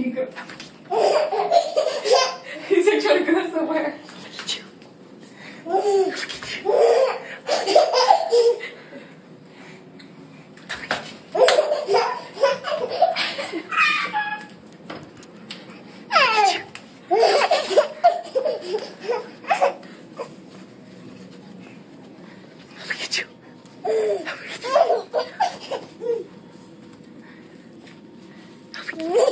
you go. He's like trying to go somewhere. Look at you.